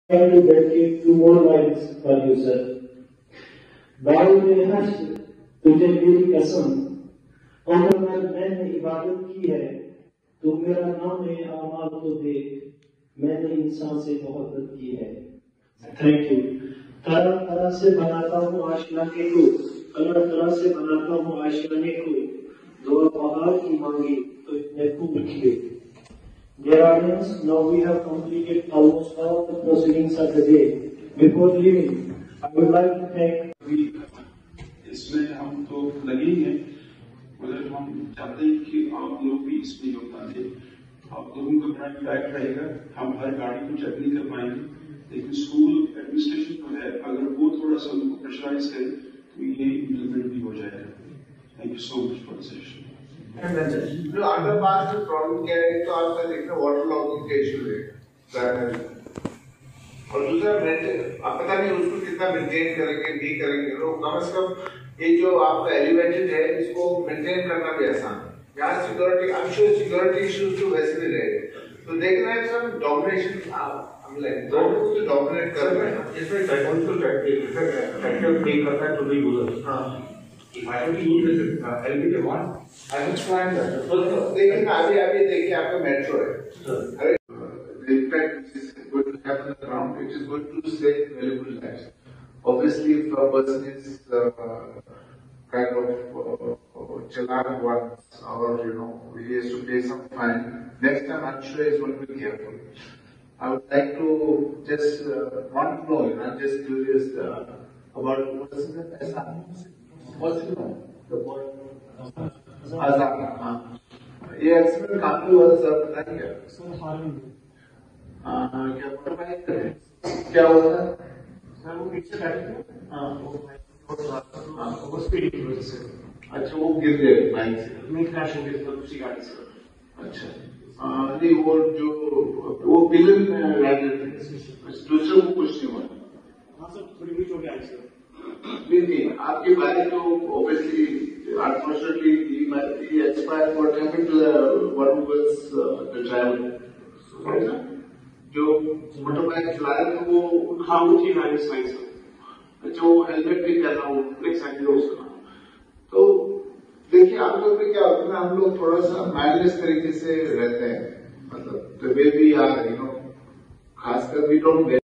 try to dedicate 2 more lines for you, sir. बाल में हर्ष तुझे मेरी कसम, अगर मैंने इबादत की है तो मेरा नाम है आमाल तो देख, मैंने इंसान से मोहब्बत की है। Thank you. तरह तरह से बनाता हूँ आशियाने को, तरह तरह से बनाता हूँ आशियाने को, दुआ बहार की मांगी तो इतने खूब किए। Dear audience, now we have completed almost all the proceedings of the day. Before leaving, I would like to thank. इसमें हम तो लगे ही हैं, मगर हम चाहते हैं कि आप लोग भी इसमें योगदान दें। आप लोगों का बड़ा इम्पैक्ट रहेगा। हम हर गाड़ी को चेक नहीं कर पाएंगे, लेकिन स्कूल एडमिनिस्ट्रेशन जो है, अगर वो थोड़ा सा उनको प्रेशराइज करे तो ये इम्प्लीमेंट भी हो जाएगा। Thank you so much for the session. जो अंडरपास में प्रॉब्लम क्या है, तो आपका देखना वाटर लॉगिंग का इशू है, और दूसरा आप पता नहीं उसको कितना मेंटेन करेंगे नहीं करेंगे। लोग कम से कम ये जो आपका एलिवेटेड है इसको मेंटेन करना भी आसान है। यहाँ security, I am sure security issues तो वैसे भी रहेंगे, तो देखना है सर डोमिनेशन, हम लाइक दोनों को डोमिनेट कर रहे हैं। इसमें साइकोलॉजिकल फैक्टर प्ले करता है टू बी यूजर। हां, if I have to use this LBK1, I will find that. लेकिन अभी देखिए आपका मेट्रो है, the impact which is going to happen on the ground, it is going to save valuable lives. Obviously, if a person is kind of challan once, or he has to pay some fine, next time I'm sure he's going to be careful. I would like to just want to know, I'm just curious about what's his name? What's his name? The boy. Azam. हाँ, ये accident कहाँ पे हुआ sir, बताइए sir? क्या motorbike क्या हुआ था सर? वो पीछे बैठे थे, वो स्पीड की वजह से। अच्छा, वो गिर गए बाइक से? मैं क्रैश हो गया था दूसरी गाड़ी से। अच्छा, नहीं वो विलन राइडर थे, दूसरे को कुछ नहीं हुआ? हाँ सर, थोड़ी भी चोटें आई सर। नहीं, आपकी बाइक तो obviously unfortunately he expired. What happened to the one who was the driver? जो मोटरबाइक चला रहे थे वो? हाँ, वो थी माइनस लाइन सर। जो हेलमेट भी कर रहा हूँ एक्सैक्टली उसका। तो देखिए आप लोग में क्या होता है ना, हम लोग थोड़ा सा माइंडलेस तरीके से रहते हैं, मतलब द वे वी आर, खासकर वी डोंट